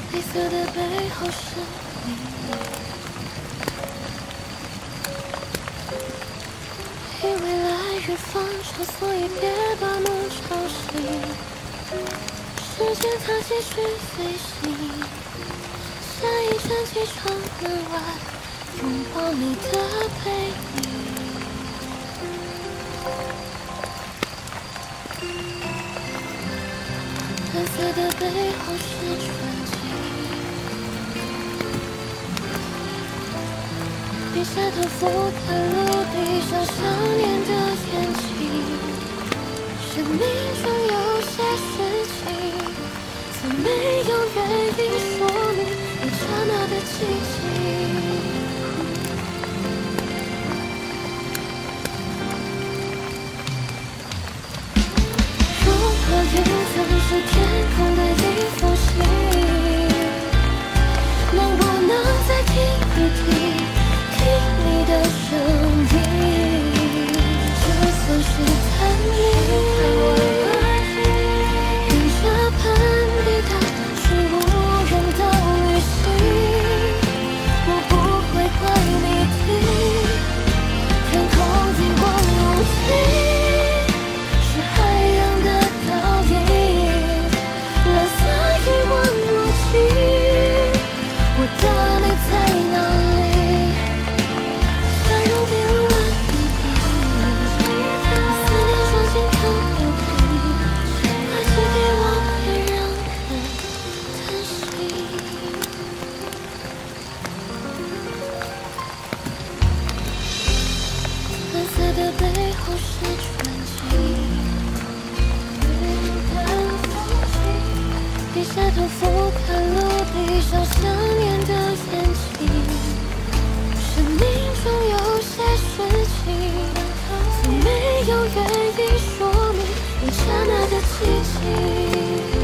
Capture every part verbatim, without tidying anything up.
黑色的背后是你。以为来日方长，所以别把梦吵醒。时间它继续飞行，下一站机场门外，拥抱你的背影。蓝色的背后是纯净，低下头俯瞰陆地上想念的眼睛。生命中有些事情，从没有原因说明一刹那的寂静。如果云层是天空的一封信，能不能再听一听，听你的声音？就算是探秘，跟着攀比它是无人的旅行，我不会怪你听，天空一望无际。低下头俯瞰陆地上想念的眼睛，生命中有些事情，从没有原因说明一刹那的寂静。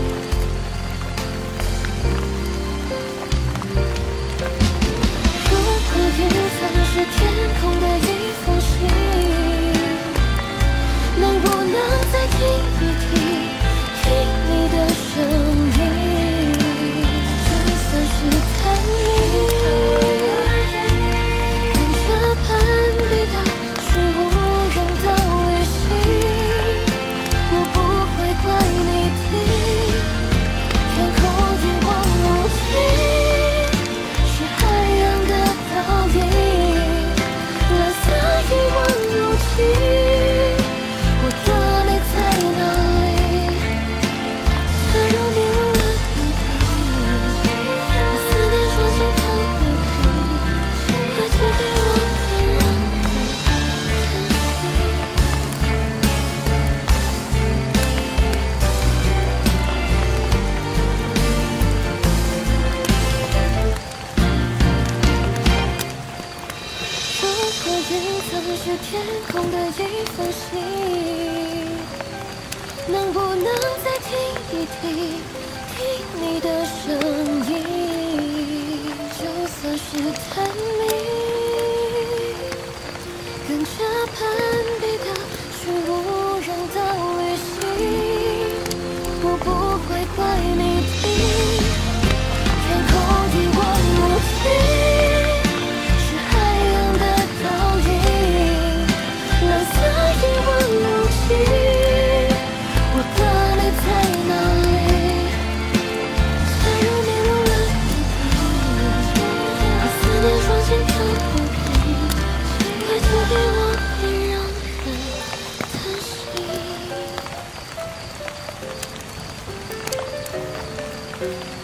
如果云层是天空的一封信，能不能再听一听，听你的声音？就算是探秘，跟着攀比它是无人的旅行，我不会怪你听，天空一望无际，是海洋的倒影，蓝色一望无际。是天空的一封信，能不能再听一听，听你的声音？就算是探秘，跟着攀比它是无人的旅行，我不会怪你听，天空一望无际。我的你在哪里？假如迷路了一地，把思念装进漂浮瓶，快寄给我，别让人叹息。